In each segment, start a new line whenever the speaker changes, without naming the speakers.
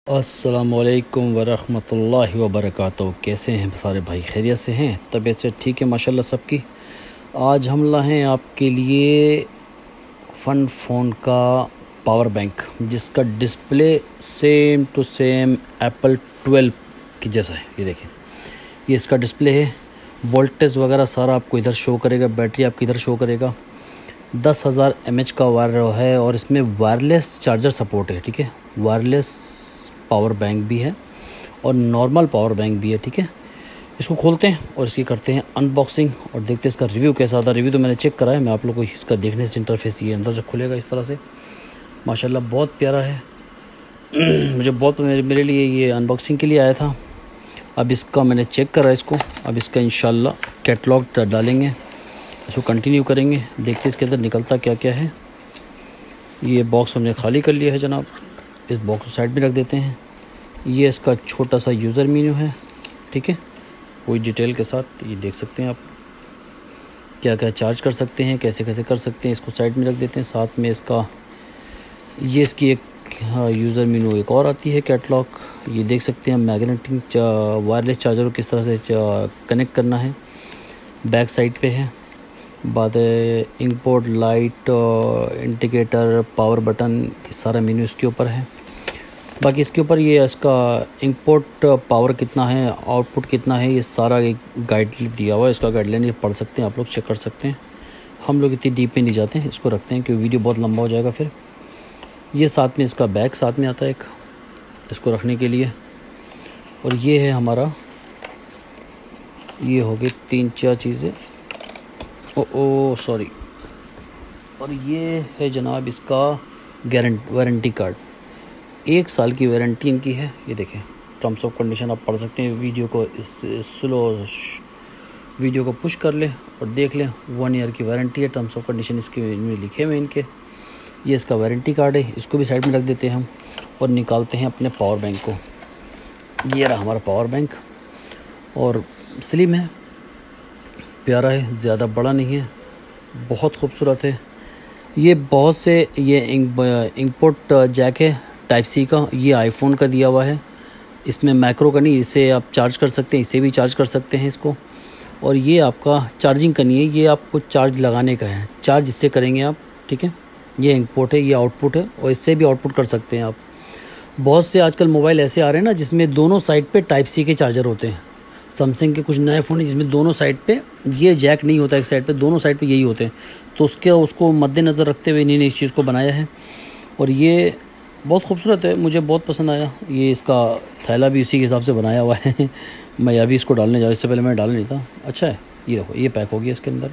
अस्सलामुअलैकुम वरहमतुल्लाहि वबरकातुहू। कैसे हैं सारे भाई? खैरियत से हैं? तबीयत से ठीक है माशाल्लाह सबकी। आज हम लाए हैं आपके लिए फ़न फ़ोन का पावर बैंक, जिसका display same to same Apple 12 की जैसा है। ये देखें, ये इसका डिस्प्ले है। वोल्टेज वगैरह सारा आपको इधर शो करेगा, बैटरी आपकी इधर शो करेगा। 10,000 mAh का वायर है और इसमें वायरलेस चार्जर सपोर्ट है। ठीक है, वायरलेस पावर बैंक भी है और नॉर्मल पावर बैंक भी है। ठीक है, इसको खोलते हैं और इसकी करते हैं अनबॉक्सिंग और देखते हैं इसका रिव्यू कैसा आता है। रिव्यू तो मैंने चेक करा है, मैं आप लोगों को इसका देखने से इंटरफेस ये अंदर से खुलेगा इस तरह से। माशाल्लाह बहुत प्यारा है। मुझे बहुत मेरे लिए ये अनबॉक्सिंग के लिए आया था। अब इसका मैंने चेक करा इसको। अब इसका इंशाल्लाह कैटलॉग डालेंगे, इसको कंटिन्यू करेंगे, देखते हैं इसके अंदर निकलता क्या क्या है। ये बॉक्स हमने खाली कर लिया है जनाब। इस बॉक्स को साइड में रख देते हैं। ये इसका छोटा सा यूज़र मेन्यू है। ठीक है, पूरी डिटेल के साथ ये देख सकते हैं आप, क्या क्या चार्ज कर सकते हैं, कैसे कैसे कर सकते हैं। इसको साइड में रख देते हैं। साथ में इसका ये इसकी एक यूज़र मेन्यू एक और आती है, कैटलॉग। ये देख सकते हैं मैग्नेटिक वायरलेस चार्जर को किस तरह से कनेक्ट करना है, बैक साइड पे है। बाद import light, indicator, power button, ये सारा मेन्यू इसके ऊपर है। बाकी इसके ऊपर ये इसका इंपोर्ट पावर कितना है, आउटपुट कितना है, ये सारा एक गाइड दिया हुआ है। इसका गाइडलाइन ये पढ़ सकते हैं आप लोग, चेक कर सकते हैं। हम लोग इतनी डीप में नहीं जाते हैं, इसको रखते हैं क्योंकि वीडियो बहुत लंबा हो जाएगा फिर। ये साथ में इसका बैग साथ में आता है एक, इसको रखने के लिए। और ये है हमारा, ये हो गई 3-4 चीज़ें। Oh sorry. और ये है जनाब इसका वारंटी कार्ड। 1 साल की वारंटी इनकी है। ये देखें, टर्म्स ऑफ कंडीशन आप पढ़ सकते हैं। वीडियो को स्लो वीडियो को पुश कर लें और देख लें। 1 ईयर की वारंटी है। टर्म्स ऑफ कंडीशन इसके में लिखे हुए इनके। ये इसका वारंटी कार्ड है, इसको भी साइड में रख देते हैं हम और निकालते हैं अपने पावर बैंक को। ये रहा हमारा पावर बैंक और स्लिम है, प्यारा है, ज़्यादा बड़ा नहीं है, बहुत खूबसूरत है। ये बहुत से ये इंपोर्ट जैक है टाइप सी का। ये आईफोन का दिया हुआ है, इसमें मैक्रो का नहीं, इसे आप चार्ज कर सकते हैं, इसे भी चार्ज कर सकते हैं इसको। और ये आपका चार्जिंग करनी है, ये आपको चार्ज लगाने का है, चार्ज इससे करेंगे आप। ठीक है, ये इंपोर्ट है, ये आउटपुट है और इससे भी आउटपुट कर सकते हैं आप। बहुत से आजकल मोबाइल ऐसे आ रहे हैं ना जिसमें दोनों साइड पे टाइप सी के चार्जर होते हैं। सैमसंग के कुछ नए फ़ोन हैं जिसमें दोनों साइड पे ये जैक नहीं होता, एक साइड पे, दोनों साइड पे यही होते हैं। तो उसको मद्देनज़र रखते हुए इन्होंने इस चीज़ को बनाया है और ये बहुत खूबसूरत है, मुझे बहुत पसंद आया। ये इसका थैला भी उसी के हिसाब से बनाया हुआ है। मैं अभी इसको डालने जा, इससे पहले मैं डाल नहीं था। अच्छा है, ये देखो, ये पैक हो गया इसके अंदर।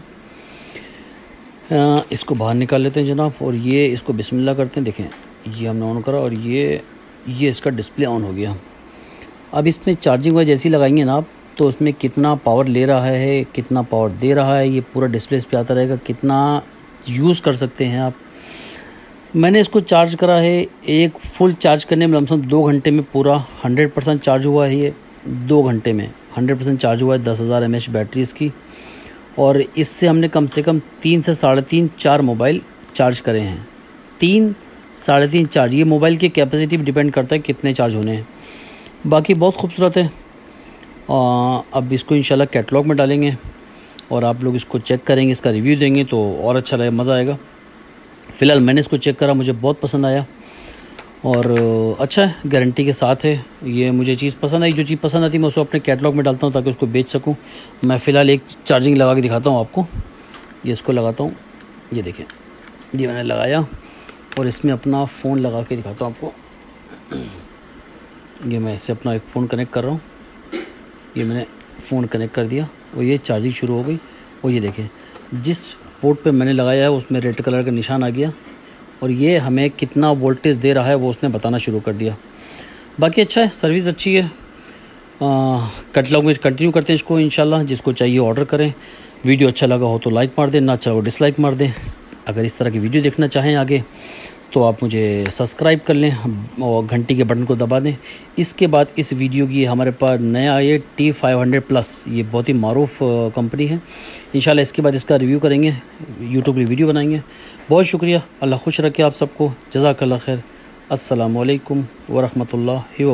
इसको बाहर निकाल लेते हैं जनाब और ये इसको बिस्मिल्लाह करते हैं। देखें, ये हमने ऑन करा और ये इसका डिस्प्ले ऑन हो गया। अब इसमें चार्जिंग वगैरह जैसी लगाएंगे ना आप, तो उसमें कितना पावर ले रहा है, कितना पावर दे रहा है, ये पूरा डिस्प्ले पे आता रहेगा। कितना यूज़ कर सकते हैं आप। मैंने इसको चार्ज करा है, एक फुल चार्ज करने में लमसम 2 घंटे में पूरा 100% चार्ज हुआ है। ये 2 घंटे में 100% चार्ज हुआ है। 10,000 mAh बैटरी इसकी। और इससे हमने कम से कम 3 से 3.5-4 मोबाइल चार्ज करे हैं। 3-3.5 चार्ज, ये मोबाइल की कैपेसिटी पर डिपेंड करता है कितने चार्ज होने हैं। बाकी बहुत खूबसूरत है। अब इसको इंशाल्लाह कैटलॉग में डालेंगे और आप लोग इसको चेक करेंगे, इसका रिव्यू देंगे तो और अच्छा लगेगा, मज़ा आएगा। फ़िलहाल मैंने इसको चेक करा, मुझे बहुत पसंद आया और अच्छा है, गारंटी के साथ है। ये मुझे चीज़ पसंद आई, जो चीज़ पसंद आती है मैं उसको अपने कैटलॉग में डालता हूँ ताकि उसको बेच सकूँ। मैं फ़िलहाल एक चार्जिंग लगा के दिखाता हूँ आपको। ये इसको लगाता हूँ, ये देखें, ये मैंने लगाया और इसमें अपना फ़ोन लगा के दिखाता हूँ आपको। ये मैं इससे अपना एक फ़ोन कनेक्ट कर रहा हूँ। ये मैंने फ़ोन कनेक्ट कर दिया और ये चार्जिंग शुरू हो गई। और ये देखें, जिस पोर्ट पे मैंने लगाया है उसमें रेड कलर का निशान आ गया और ये हमें कितना वोल्टेज दे रहा है वो उसने बताना शुरू कर दिया। बाकी अच्छा है, सर्विस अच्छी है। कैटलॉग में कंटिन्यू करते हैं इसको इंशाल्लाह। जिसको चाहिए ऑर्डर करें। वीडियो अच्छा लगा हो तो लाइक मार दें, ना अच्छा हो डिसलाइक मार दें। अगर इस तरह की वीडियो देखना चाहें आगे तो आप मुझे सब्सक्राइब कर लें और घंटी के बटन को दबा दें। इसके बाद इस वीडियो की हमारे पास नया ये T500+, ये बहुत ही मारूफ कंपनी है। इंशाल्लाह इसके बाद इसका रिव्यू करेंगे, यूट्यूब पर वीडियो बनाएंगे। बहुत शुक्रिया, अल्लाह खुश रखे आप सबको। जज़ाकल्लाह खैर। अस्सलामु अलैकुम वरहमतुल्लाहि